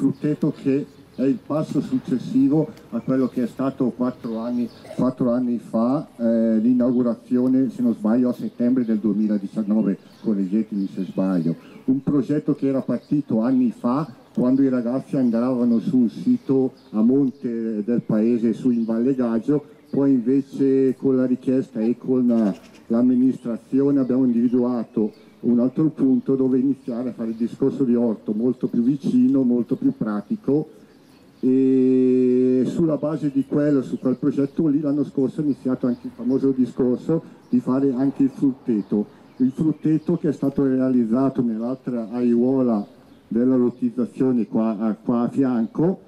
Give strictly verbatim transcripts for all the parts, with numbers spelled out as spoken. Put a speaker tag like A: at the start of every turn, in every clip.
A: Frutteto, che è il passo successivo a quello che è stato quattro anni, quattro anni fa, eh, l'inaugurazione, se non sbaglio, a settembre del duemiladiciannove, correggetemi se sbaglio. Un progetto che era partito anni fa, quando i ragazzi andavano su un sito a monte del paese, su in Valle Gaggio, poi invece con la richiesta e con l'amministrazione abbiamo individuato un altro punto dove iniziare a fare il discorso di orto molto più vicino, molto più pratico, e sulla base di quello, su quel progetto lì, l'anno scorso è iniziato anche il famoso discorso di fare anche il frutteto. Il frutteto che è stato realizzato nell'altra aiuola della lottizzazione qua, qua a fianco,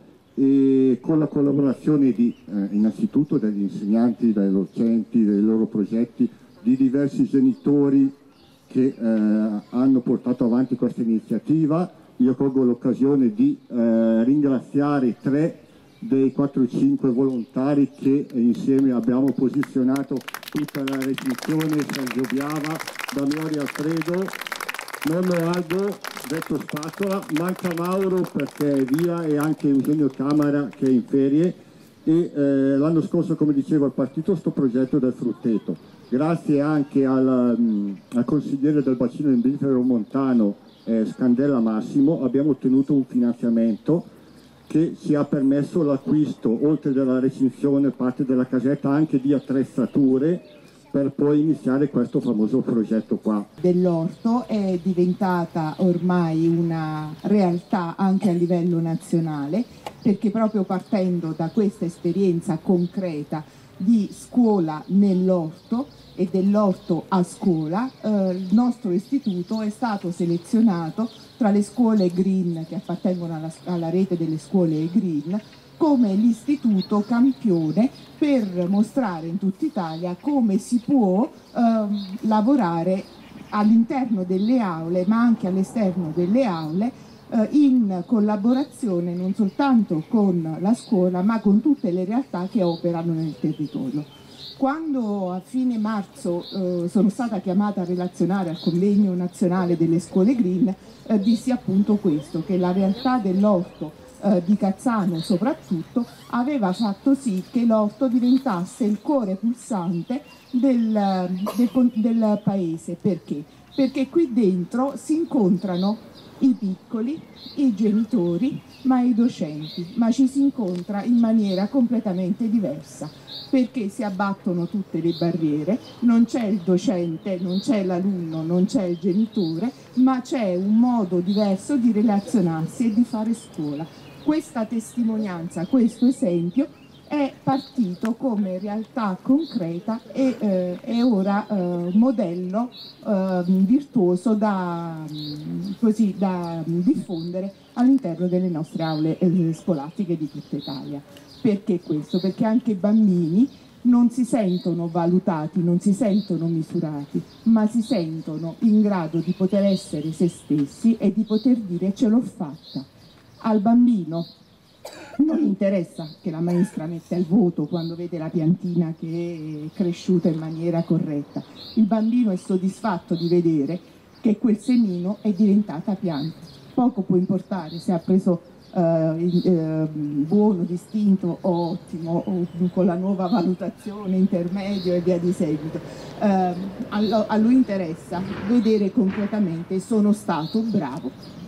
A: e con la collaborazione di eh, innanzitutto degli insegnanti, dai docenti, dei loro progetti, di diversi genitori che eh, hanno portato avanti questa iniziativa. Io colgo l'occasione di eh, ringraziare tre dei quattro cinque volontari che insieme abbiamo posizionato tutta la recinzione: Sergio Biava, Damiani Alfredo, Nonno Aldo, detto Spatola, manca Mauro perché è via, e anche Eugenio Camara che è in ferie, e eh, l'anno scorso, come dicevo, è partito questo progetto del frutteto. Grazie anche al, um, al consigliere del bacino imbrifero montano eh, Scandella Massimo abbiamo ottenuto un finanziamento che ci ha permesso l'acquisto, oltre della recinzione, parte della casetta, anche di attrezzature per poi iniziare questo famoso progetto qua.
B: Dell'orto è diventata ormai una realtà anche a livello nazionale, perché proprio partendo da questa esperienza concreta di scuola nell'orto e dell'orto a scuola, eh, il nostro istituto è stato selezionato tra le scuole green che appartengono alla, alla rete delle scuole green come l'istituto campione per mostrare in tutta Italia come si può ehm, lavorare all'interno delle aule ma anche all'esterno delle aule eh, in collaborazione non soltanto con la scuola ma con tutte le realtà che operano nel territorio. Quando a fine marzo eh, sono stata chiamata a relazionare al convegno nazionale delle scuole green, eh, dissi appunto questo, che la realtà dell'orto eh, di Cazzano soprattutto aveva fatto sì che l'orto diventasse il cuore pulsante del, del, del paese. Perché? Perché qui dentro si incontrano i piccoli, i genitori, ma i docenti, ma ci si incontra in maniera completamente diversa, perché si abbattono tutte le barriere, non c'è il docente, non c'è l'alunno, non c'è il genitore, ma c'è un modo diverso di relazionarsi e di fare scuola. Questa testimonianza, questo esempio è partito come realtà concreta e eh, è ora eh, modello eh, virtuoso da, così, da diffondere all'interno delle nostre aule eh, scolastiche di tutta Italia. Perché questo? Perché anche i bambini non si sentono valutati, non si sentono misurati, ma si sentono in grado di poter essere se stessi e di poter dire ce l'ho fatta. Al bambino non interessa che la maestra metta il voto quando vede la piantina che è cresciuta in maniera corretta. Il bambino è soddisfatto di vedere che quel semino è diventata pianta. Poco può importare se ha preso eh, eh, buono, distinto o ottimo, o con la nuova valutazione, intermedio e via di seguito. Eh, a lui interessa vedere concretamente sono stato bravo.